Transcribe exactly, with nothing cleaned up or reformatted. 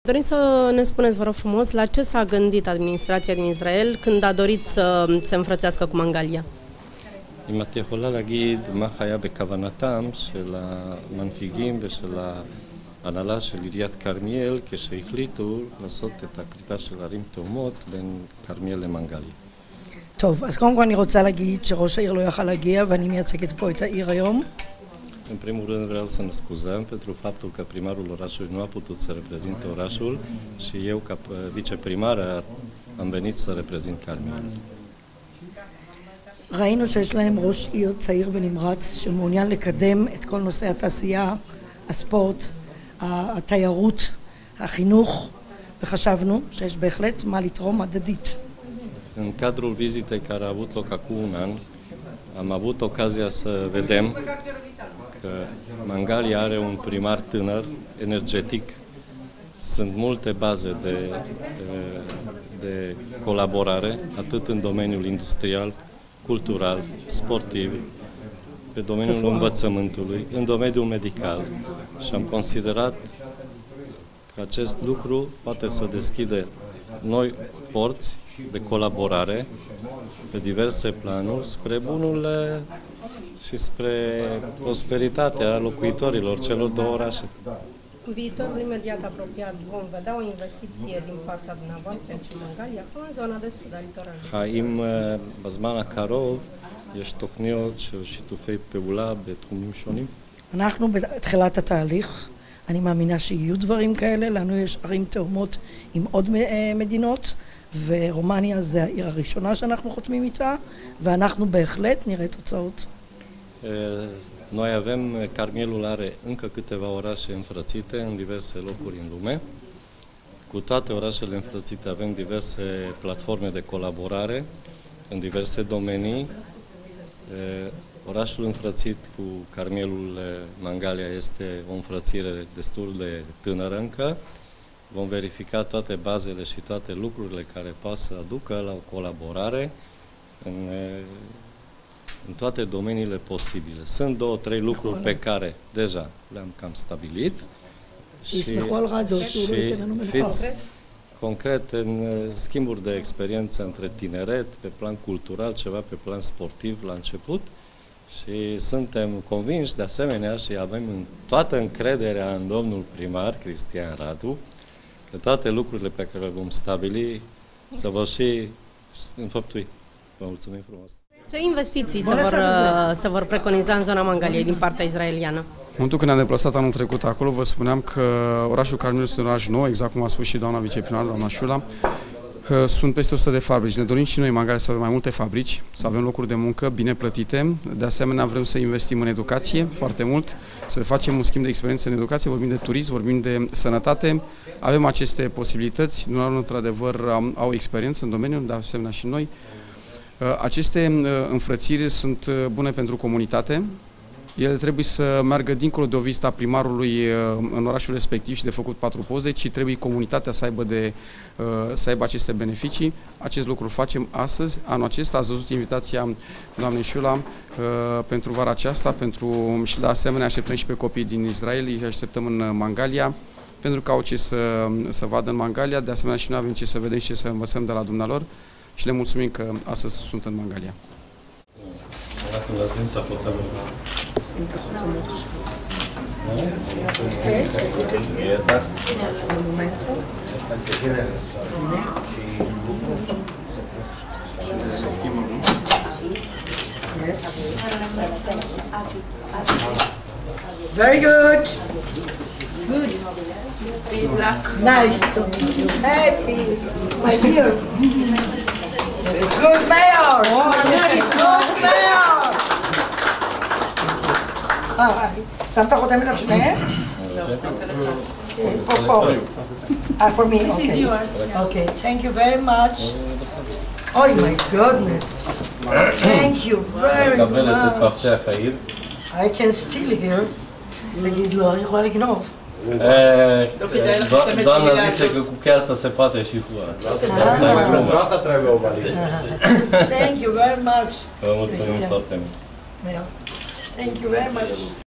Dorim să ne spuneți, vă rog frumos, la ce s-a gândit administrația din Israel când a dorit să se înfrățească cu Mangalia? אם את יכולה להגיד מה היה בכוונתם של המנהיגים ושל ההנהלה של עיריית כרמיאל כשהחליטו לעשות את הקליטה של ערים תאומות בין כרמיאל למנגליה. טוב, אז קודם כל אני רוצה להגיד שראש העיר לא יכל להגיע ואני מייצגת פה את העיר היום. În primul rând vreau să ne scuzăm pentru faptul că primarul orașului nu a putut să reprezinte orașul și eu, ca viceprimar, am venit să reprezint Carmiel. ראינו שיש להם ראש עיר צעיר ונמרץ שמעוניין לקדם את כל נושא התעשייה, הספורט, התיירות, החינוך, וחשבנו שיש בהחלט מה לתרום הדדית. În cadrul vizitei care a avut loc acum un an, am avut ocazia să vedem că Mangalia are un primar tânăr, energetic. Sunt multe baze de, de, de colaborare, atât în domeniul industrial, cultural, sportiv, pe domeniul învățământului, în domeniul medical. Și am considerat că acest lucru poate să deschide noi porți de colaborare pe diverse planuri spre bunul și spre prosperitatea locuitorilor celor două orașe. În viitorul imediat apropiat vom vedea o investiție din partea dumneavoastră în Mangalia sau în zona de sud a litoralului? האם בזמן הקרוב יש תוכניות של שיתופי פעולה בתחומים שונים? אנחנו בתחילת התהליך. אני מאמינה שיהיו דברים כאלה. לנו יש ערים תאומות עם עוד מדינות, ורומניה זה העיר הראשונה שאנחנו חותמים איתה, ואנחנו בהחלט נראה תוצאות. Noi avem, Carmielul are încă câteva orașe înfrățite în diverse locuri în lume. Cu toate orașele înfrățite avem diverse platforme de colaborare în diverse domenii. Orașul înfrățit cu Carmielul Mangalia este o înfrățire destul de tânără încă. Vom verifica toate bazele și toate lucrurile care pot să aducă la o colaborare în în toate domeniile posibile. Sunt două, trei lucruri pe care deja le-am cam stabilit și, și fiți concret în schimburi de experiență între tineret, pe plan cultural, ceva pe plan sportiv la început și suntem convinși de asemenea și avem toată încrederea în domnul primar Cristian Radu că toate lucrurile pe care le vom stabili să vă și înfăptui. Vă mulțumim frumos! Ce investiții se vor, se vor preconiza în zona Mangaliei din partea israeliană? În momentul când ne-am deplasat anul trecut acolo, vă spuneam că orașul Carmiel este un oraș nou, exact cum a spus și doamna viceprimar, doamna Șula. Sunt peste o sută de fabrici. Ne dorim și noi în Mangalia să avem mai multe fabrici, să avem locuri de muncă bine plătite. De asemenea, vrem să investim în educație foarte mult, să facem un schimb de experiență în educație, vorbim de turism, vorbim de sănătate. Avem aceste posibilități, dumneavoastră, într-adevăr, au experiență în domeniu, de asemenea și noi. Aceste înfrățiri sunt bune pentru comunitate. Ele trebuie să meargă dincolo de o vizită a primarului în orașul respectiv și de făcut patru poze, ci trebuie comunitatea să aibă, de, să aibă aceste beneficii. Acest lucru facem astăzi, anul acesta. Ați văzut invitația doamnei Șula pentru vara aceasta, pentru, și de asemenea așteptăm și pe copiii din Israel, îi așteptăm în Mangalia, pentru că au ce să, să vadă în Mangalia. De asemenea și noi avem ce să vedem și ce să învățăm de la dumnealor. Și le mulțumim că astăzi sunt în Mangalia. Very good. Good. Good luck. Nice to meet you. Happy, my dear. Good mayor! Good mayor! שמת חותמת על שניהם? פה, פה. Ah, for me? This is yours. Okay, thank you very much. Oh my goodness. Thank you very much. I can still hear. נגיד לו, אני יכולה לגנוב. Doamna zice că cu cheia asta se poate și cu asta e glumă. Asta trebuie o validă. Thank you very much. Vă mulțumim foarte mult. Thank you very much.